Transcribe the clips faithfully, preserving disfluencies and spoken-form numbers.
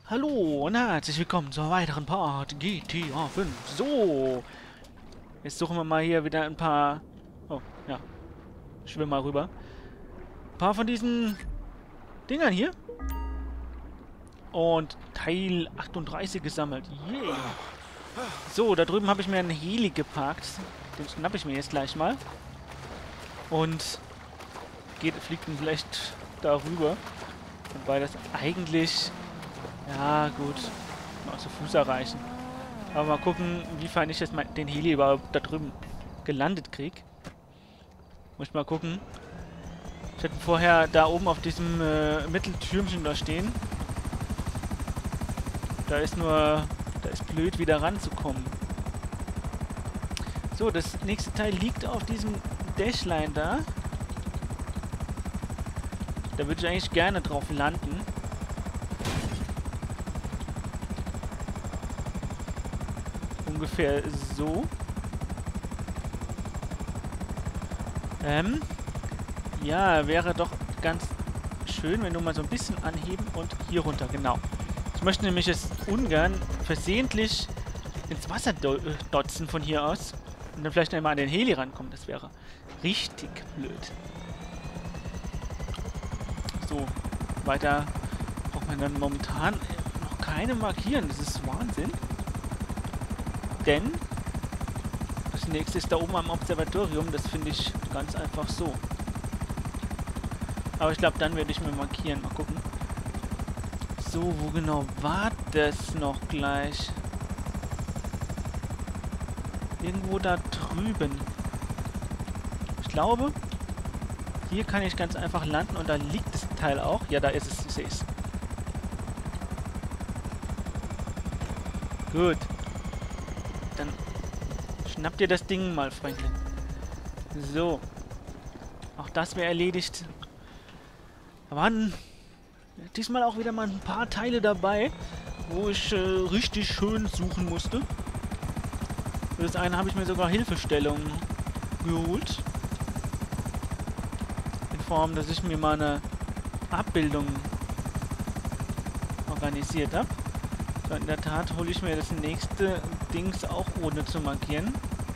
Hallo und herzlich willkommen zur weiteren Part G T A fünf. So, jetzt suchen wir mal hier wieder ein paar... Oh, ja, schwimmen mal rüber. Ein paar von diesen Dingern hier. Und Teil achtunddreißig gesammelt. Yay. So, da drüben habe ich mir einen Heli geparkt. Den schnappe ich mir jetzt gleich mal. Und geht, fliegt dann vielleicht darüber. Wobei das eigentlich... Ja, gut. Mal zu Fuß erreichen. Aber mal gucken, wie fein ich jetzt mal den Heli überhaupt da drüben gelandet krieg. Muss ich mal gucken. Ich hätte vorher da oben auf diesem äh, Mitteltürmchen da stehen. Da ist nur... Da ist blöd, wieder ranzukommen. So, das nächste Teil liegt auf diesem Dashline da. Da würde ich eigentlich gerne drauf landen. Ungefähr so. Ähm. Ja, wäre doch ganz schön, wenn du mal so ein bisschen anheben und hier runter, genau. Ich möchte nämlich jetzt ungern versehentlich ins Wasser do dotzen von hier aus und dann vielleicht einmal an den Heli rankommen. Das wäre richtig blöd. So, weiter braucht man dann momentan noch keine markieren. Das ist Wahnsinn. Denn das nächste ist da oben am Observatorium. Das finde ich ganz einfach so. Aber ich glaube, dann werde ich mir markieren. Mal gucken. So, wo genau war das noch gleich? Irgendwo da drüben. Ich glaube, hier kann ich ganz einfach landen und da liegt das Teil auch. Ja, da ist es. Ich sehe es. Gut. Dann schnappt ihr das Ding mal, Freundchen. So. Auch das wäre erledigt. Da waren diesmal auch wieder mal ein paar Teile dabei, wo ich äh, richtig schön suchen musste. Für das eine habe ich mir sogar Hilfestellung geholt. In Form, dass ich mir mal eine Abbildung organisiert habe. So, in der Tat hole ich mir das nächste Dings auch ohne zu markieren.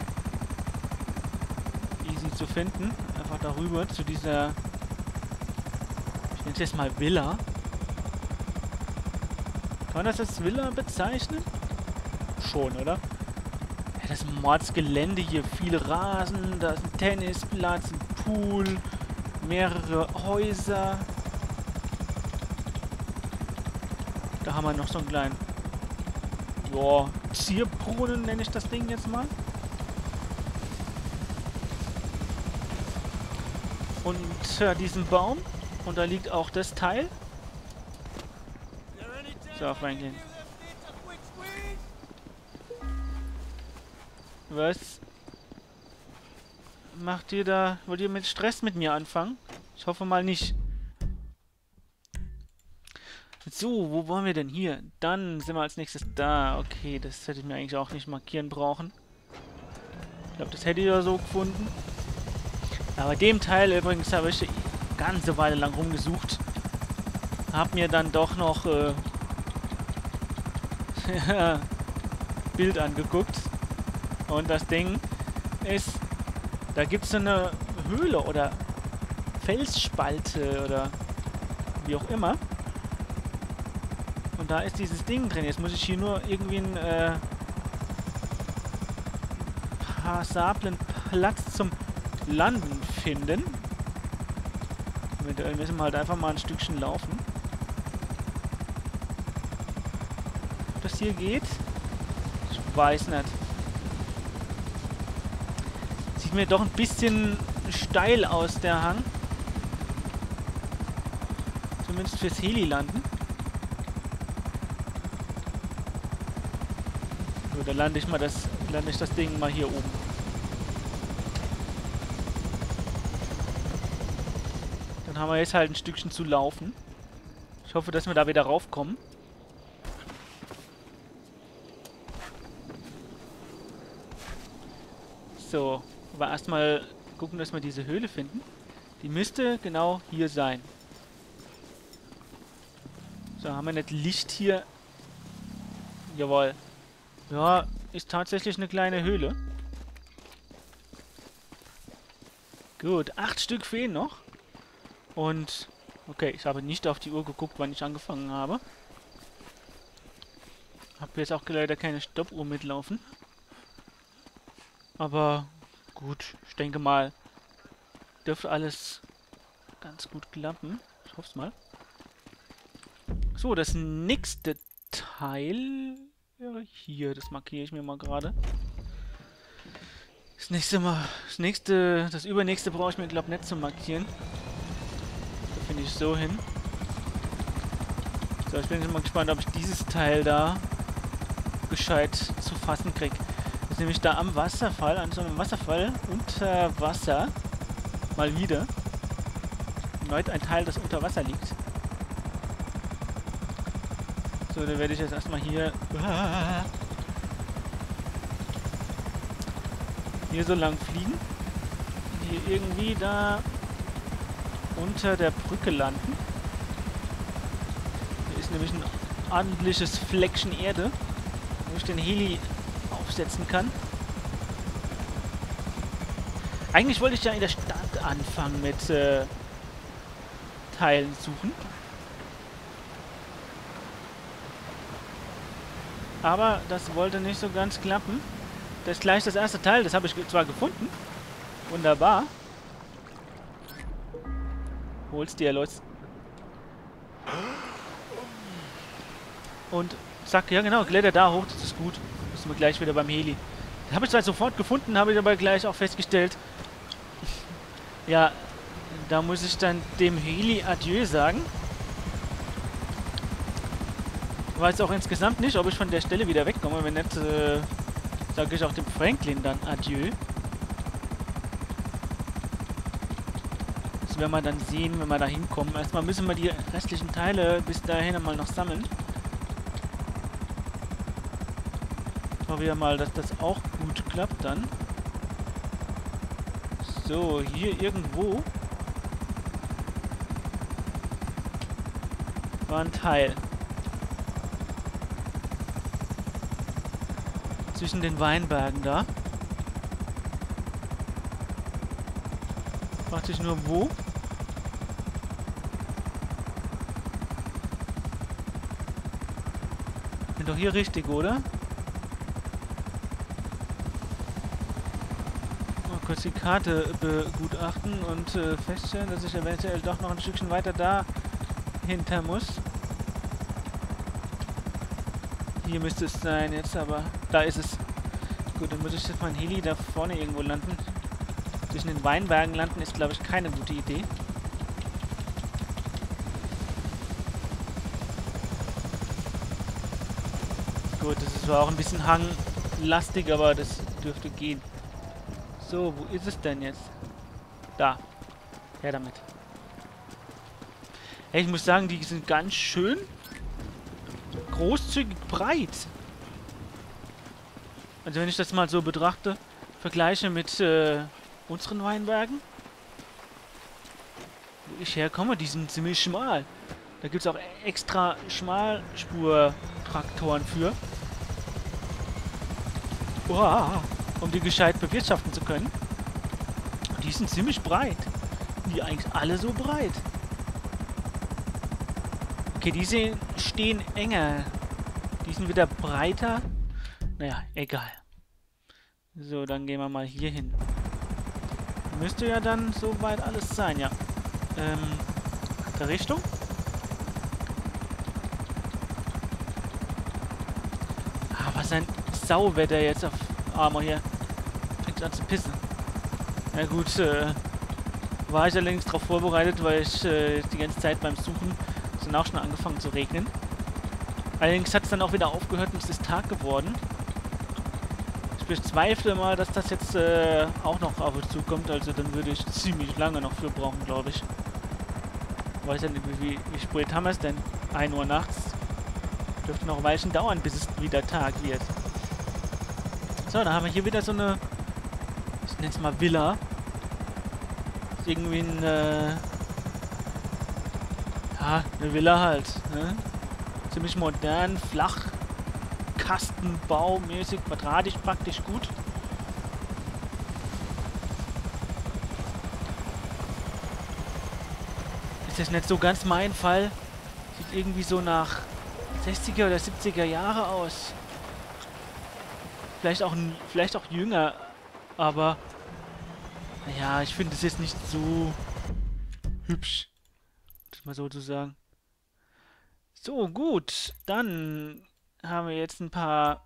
Easy zu finden. Einfach darüber zu dieser, ich nenne es jetzt mal Villa. Kann man das als Villa bezeichnen? Schon, oder? Ja, das Mordsgelände hier, viel Rasen, da ist ein Tennisplatz, ein Pool, mehrere Häuser. Da haben wir noch so einen kleinen, ja, Zierbrunnen nenne ich das Ding jetzt mal. Und äh, diesen Baum. Und da liegt auch das Teil. So, Franklin. Was macht ihr da? Wollt ihr mit Stress mit mir anfangen? Ich hoffe mal nicht. So, wo waren wir denn hier? Dann sind wir als nächstes da. Okay, das hätte ich mir eigentlich auch nicht markieren brauchen. Ich glaube, das hätte ich ja so gefunden. Aber dem Teil übrigens habe ich eine ganze Weile lang rumgesucht. Hab mir dann doch noch äh, Bild angeguckt. Und das Ding ist, da gibt es so eine Höhle oder Felsspalte oder wie auch immer. Und da ist dieses Ding drin. Jetzt muss ich hier nur irgendwie einen äh, passablen Platz zum Landen finden. Eventuell müssen wir halt einfach mal ein Stückchen laufen. Ob das hier geht? Ich weiß nicht. Sieht mir doch ein bisschen steil aus, der Hang. Zumindest fürs Heli-Landen. So, dann lande ich mal das, lande ich das Ding mal hier oben. Dann haben wir jetzt halt ein Stückchen zu laufen. Ich hoffe, dass wir da wieder raufkommen. So, aber erstmal gucken, dass wir diese Höhle finden. Die müsste genau hier sein. So, haben wir nicht Licht hier Jawohl. Ja, ist tatsächlich eine kleine Höhle. Gut, acht Stück fehlen noch. Und, okay, ich habe nicht auf die Uhr geguckt, wann ich angefangen habe. Habe jetzt auch leider keine Stoppuhr mitlaufen. Aber gut, ich denke mal, dürfte alles ganz gut klappen. Ich hoffe es mal. So, das nächste Teil wäre hier. Das markiere ich mir mal gerade. Das nächste Mal, das nächste, das übernächste brauche ich mir, glaube ich, nicht zu markieren. Da finde ich so hin. So, ich bin jetzt mal gespannt, ob ich dieses Teil da gescheit zu fassen kriege. Das ist nämlich da am Wasserfall, an so einem Wasserfall unter Wasser. Mal wieder. Erneut ein Teil, das unter Wasser liegt. So, dann werde ich jetzt erstmal hier... hier so lang fliegen. Hier irgendwie da unter der Brücke landen. Hier ist nämlich ein ordentliches Fleckchen Erde, wo ich den Heli aufsetzen kann. Eigentlich wollte ich ja in der Stadt anfangen mit äh, Teilen suchen. Aber das wollte nicht so ganz klappen. Das ist gleich das erste Teil, das habe ich zwar gefunden. Wunderbar. Hol's dir, Leute. Und zack, ja genau, kletter da hoch, das ist gut. Müssen wir gleich wieder beim Heli. Das habe ich zwar sofort gefunden, habe ich aber gleich auch festgestellt. Ja, da muss ich dann dem Heli Adieu sagen. Ich weiß auch insgesamt nicht, ob ich von der Stelle wieder wegkomme. Wenn nicht, äh, sage ich auch dem Franklin dann Adieu. Das werden wir dann sehen, wenn wir da hinkommen. Erstmal müssen wir die restlichen Teile bis dahin einmal noch sammeln. Ich hoffe ja mal, dass das auch gut klappt dann. So, hier irgendwo war ein Teil. Zwischen den Weinbergen da. Fragt sich nur wo. Bin doch hier richtig, oder? Mal kurz die Karte begutachten und äh, feststellen, dass ich eventuell doch noch ein Stückchen weiter da hinter muss. Hier müsste es sein jetzt, aber da ist es. Gut, dann muss ich jetzt mein Heli da vorne irgendwo landen. Zwischen den Weinbergen landen ist, glaube ich, keine gute Idee. Gut, das ist zwar auch ein bisschen hanglastig, aber das dürfte gehen. So, wo ist es denn jetzt? Da. Her damit. Hey, ich muss sagen, die sind ganz schön großzügig breit. Also wenn ich das mal so betrachte, vergleiche mit äh, unseren Weinbergen, wo ich herkomme, die sind ziemlich schmal. Da gibt es auch extra Schmalspur-Traktoren für. Uah, um die gescheit bewirtschaften zu können. Die sind ziemlich breit. Die eigentlich alle so breit. Okay, diese stehen enger. Die sind wieder breiter. Naja, egal. So, dann gehen wir mal hier hin. Müsste ja dann soweit alles sein, ja. Ähm, der Richtung. Ah, was ein Sauwetter jetzt auf Armor hier. Fängt an zu pissen. Na gut, äh, war ich allerdings darauf vorbereitet, weil ich äh, die ganze Zeit beim Suchen ist dann auch schon angefangen zu regnen. Allerdings hat es dann auch wieder aufgehört und es ist Tag geworden. Ich bezweifle mal, dass das jetzt äh, auch noch auf uns zukommt. Also dann würde ich ziemlich lange noch für brauchen, glaube ich. Ich weiß ja nicht, wie, wie spät haben wir es denn? ein Uhr nachts. Dürfte noch ein Weilchen dauern, bis es wieder Tag wird. So, dann haben wir hier wieder so eine, ich nenne es mal Villa. Ist irgendwie ein, äh, ja, eine Villa halt, ne? Ziemlich modern, flach, Kastenbaumäßig, quadratisch praktisch gut. Ist jetzt nicht so ganz mein Fall. Sieht irgendwie so nach sechziger oder siebziger Jahre aus. Vielleicht auch, vielleicht auch jünger, aber ja, ich finde es jetzt nicht so hübsch, das mal so zu sagen. So, gut, dann haben wir jetzt ein paar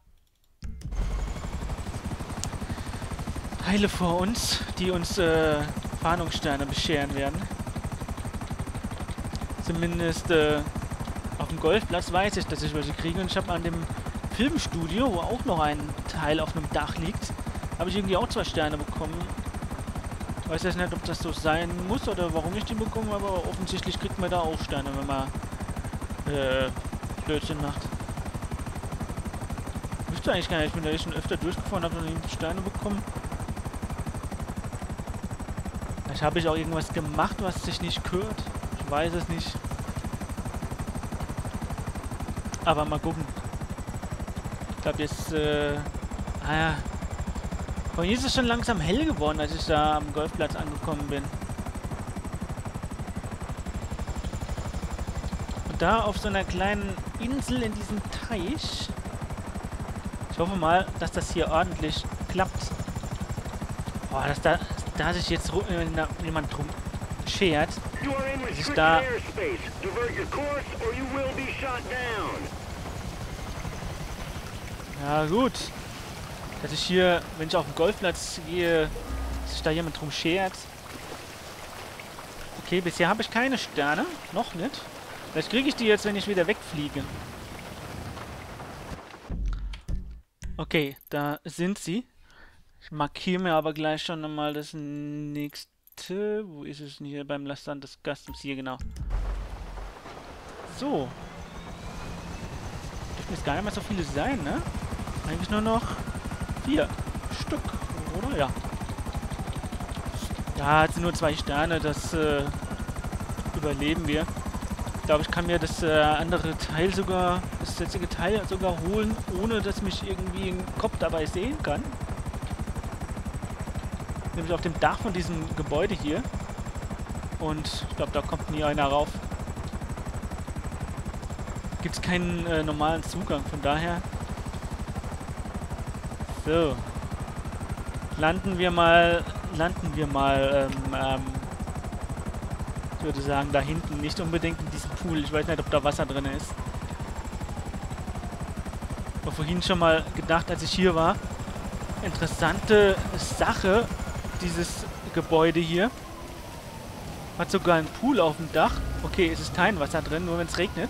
Teile vor uns, die uns äh, Fahndungssterne bescheren werden. Zumindest äh, auf dem Golfplatz weiß ich, dass ich welche kriege. Und ich habe an dem Filmstudio, wo auch noch ein Teil auf einem Dach liegt, habe ich irgendwie auch zwei Sterne bekommen. Weiß jetzt nicht, ob das so sein muss oder warum ich die bekomme, aber offensichtlich kriegt man da auch Sterne, wenn man äh, Blödsinn macht. Ich wüsste eigentlich gar nicht, ich bin da eh schon öfter durchgefahren, habe noch nie Steine bekommen. Vielleicht habe ich auch irgendwas gemacht, was sich nicht gehört. Ich weiß es nicht. Aber mal gucken. Ich glaube jetzt, äh, ah ja. Vorhin ist es schon langsam hell geworden, als ich da am Golfplatz angekommen bin. Und da auf so einer kleinen Insel in diesem Teich. Ich hoffe mal, dass das hier ordentlich klappt. Boah, dass da, da sich jetzt äh, jemand drum schert. Dass ich da... Ja gut. Dass ich hier, wenn ich auf den Golfplatz gehe, dass sich da jemand drum schert. Okay, bisher habe ich keine Sterne. Noch nicht. Vielleicht kriege ich die jetzt, wenn ich wieder wegfliege. Okay, da sind sie. Ich markiere mir aber gleich schon nochmal das nächste. Wo ist es denn hier beim Laststand des Customs? Hier, genau. So. Dürfen jetzt gar nicht mehr so viele sein, ne? Eigentlich nur noch vier Stück, oder? Ja. Ja, jetzt sind nur zwei Sterne, das äh, überleben wir. Ich glaube, ich kann mir das äh, andere Teil sogar, das jetzige Teil sogar holen, ohne dass mich irgendwie ein Kopf dabei sehen kann. Nämlich auf dem Dach von diesem Gebäude hier. Und ich glaube, da kommt nie einer rauf. Gibt es keinen äh, normalen Zugang, von daher. So. Landen wir mal, landen wir mal, ähm, ähm, ich würde sagen, da hinten, nicht unbedingt in diesem Pool. Ich weiß nicht, ob da Wasser drin ist. Ich habe vorhin schon mal gedacht, als ich hier war, interessante Sache, dieses Gebäude hier. Hat sogar einen Pool auf dem Dach. Okay, es ist kein Wasser drin, nur wenn es regnet.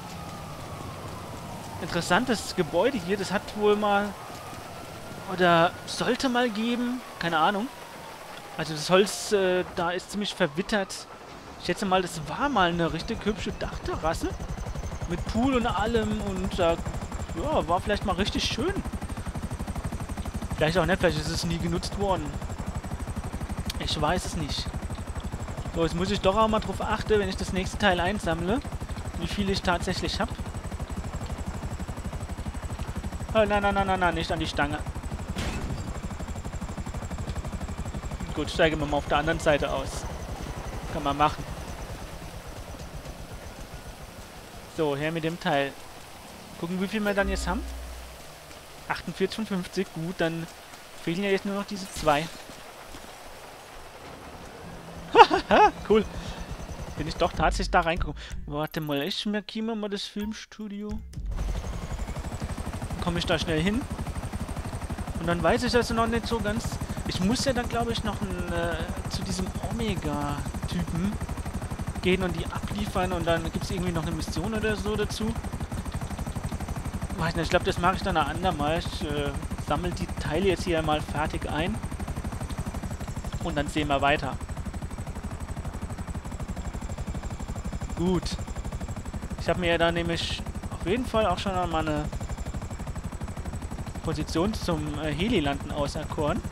Interessantes Gebäude hier, das hat wohl mal oder sollte mal geben, keine Ahnung. Also das Holz äh, da ist ziemlich verwittert. Ich schätze mal, das war mal eine richtig hübsche Dachterrasse. Mit Pool und allem und äh, ja, war vielleicht mal richtig schön. Vielleicht auch nicht, vielleicht ist es nie genutzt worden. Ich weiß es nicht. So, jetzt muss ich doch auch mal drauf achten, wenn ich das nächste Teil einsammle, wie viel ich tatsächlich habe. Oh, nein, nein, nein, nein, nein, nicht an die Stange. Gut, steigen wir mal auf der anderen Seite aus. Kann man machen. So, her mit dem Teil. Gucken, wie viel wir dann jetzt haben. achtundvierzig von fünfzig. Gut, dann fehlen ja jetzt nur noch diese zwei. Cool. Bin ich doch tatsächlich da reingekommen. Warte mal, ich markiere mal das Filmstudio. Komme ich da schnell hin. Und dann weiß ich also noch nicht so ganz. Ich muss ja dann, glaube ich, noch ein, äh, zu diesem Omega-Typen gehen und die abliefern. Und dann gibt es irgendwie noch eine Mission oder so dazu. Weiß nicht, ich glaube, das mache ich dann ein andermal. Ich äh, sammle die Teile jetzt hier mal fertig ein. Und dann sehen wir weiter. Gut. Ich habe mir ja da nämlich auf jeden Fall auch schon mal eine Position zum äh, Helilanden auserkoren.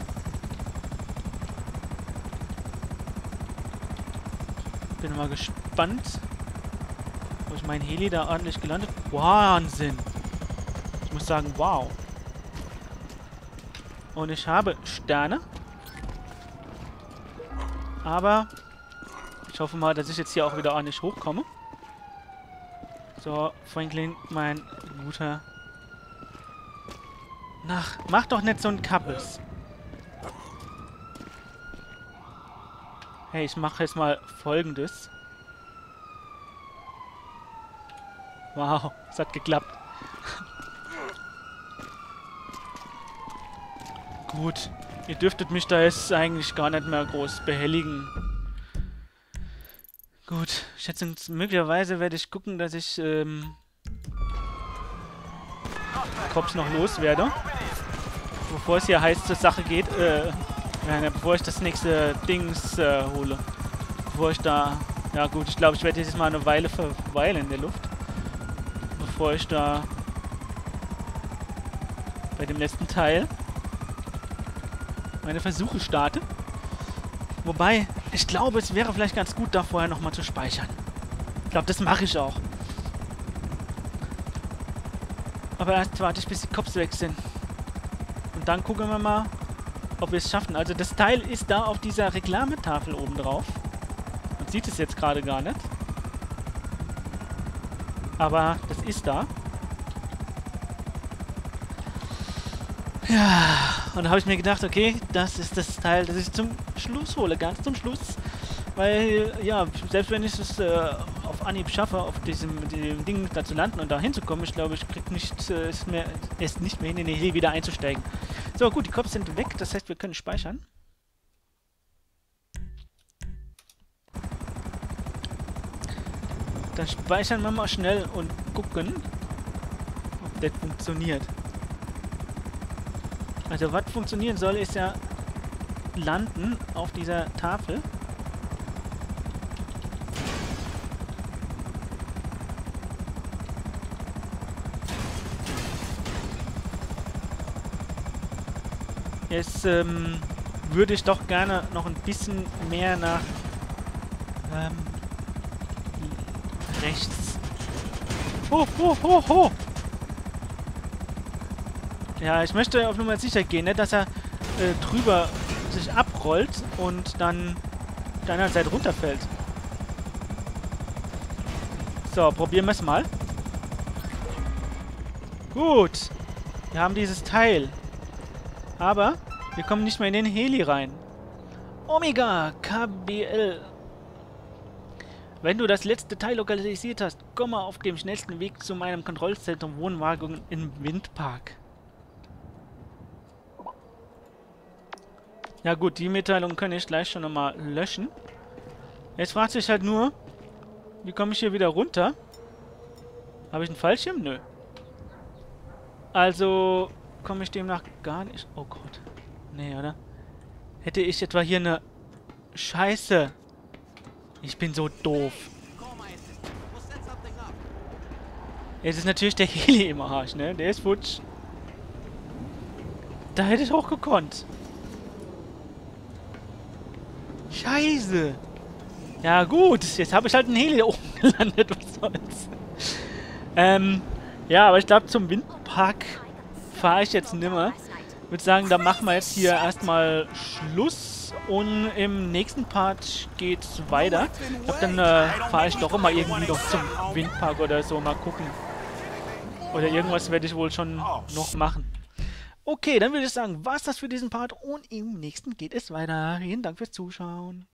Bin mal gespannt, ob ich mein Heli da ordentlich gelandet. Wahnsinn! Ich muss sagen, wow. Und ich habe Sterne. Aber ich hoffe mal, dass ich jetzt hier auch wieder ordentlich hochkomme. So, Franklin, mein guter... Nach, mach doch nicht so ein Kappes. Hey, ich mache jetzt mal Folgendes. Wow, es hat geklappt. Gut, ihr dürftet mich da jetzt eigentlich gar nicht mehr groß behelligen. Gut, schätzungs möglicherweise werde ich gucken, dass ich ähm, Cops noch loswerde. Bevor es hier heiß zur Sache geht, äh, ja, bevor ich das nächste Dings äh, hole. Bevor ich da... Ja gut, ich glaube, ich werde jetzt mal eine Weile verweilen in der Luft. Bevor ich da... bei dem letzten Teil meine Versuche starte. Wobei, ich glaube, es wäre vielleicht ganz gut, da vorher nochmal zu speichern. Ich glaube, das mache ich auch. Aber erst warte ich, bis die Cops weg sind. Und dann gucken wir mal, ob wir es schaffen. Also das Teil ist da auf dieser Reklametafel oben drauf. Man sieht es jetzt gerade gar nicht. Aber das ist da. Ja, und da habe ich mir gedacht, okay, das ist das Teil, das ich zum Schluss hole, ganz zum Schluss. Weil, ja, selbst wenn ich es äh, auf Anhieb schaffe, auf diesem, diesem Ding da zu landen und da hinzukommen, ich glaube, ich krieg nicht, äh, es, mehr, es nicht mehr hin, in den Heli wieder einzusteigen. So, gut, die Cops sind weg, das heißt, wir können speichern. Dann speichern wir mal schnell und gucken, ob das funktioniert. Also, was funktionieren soll, ist ja landen auf dieser Tafel. Jetzt ähm, würde ich doch gerne noch ein bisschen mehr nach ähm, rechts. Ho, ho, ho, ho! Ja, ich möchte auf Nummer sicher gehen, ne, dass er äh, drüber sich abrollt und dann auf der anderen Seite runterfällt. So, probieren wir es mal. Gut. Wir haben dieses Teil. Aber wir kommen nicht mehr in den Heli rein. Omega K B L. Wenn du das letzte Teil lokalisiert hast, komme auf dem schnellsten Weg zu meinem Kontrollzentrum Wohnwagen im Windpark. Ja gut, die Mitteilung kann ich gleich schon nochmal löschen. Jetzt fragt sich halt nur, wie komme ich hier wieder runter? Habe ich einen Fallschirm? Nö. Also komme ich demnach gar nicht... Oh Gott. Nee, oder? Hätte ich etwa hier eine... Scheiße. Ich bin so doof. Jetzt ist natürlich der Heli im Arsch, ne? Der ist futsch. Da hätte ich auch gekonnt. Scheiße. Ja gut, jetzt habe ich halt einen Heli da oben gelandet. Was soll's. Ähm, ja, aber ich glaube, zum Windpark fahre ich jetzt nimmer. Ich würde sagen, da machen wir jetzt hier erstmal Schluss und im nächsten Part geht's weiter. Ich glaube, dann äh, fahre ich doch immer irgendwie noch zum Windpark oder so, mal gucken. Oder irgendwas werde ich wohl schon noch machen. Okay, dann würde ich sagen, war's das für diesen Part und im nächsten geht es weiter. Vielen Dank fürs Zuschauen.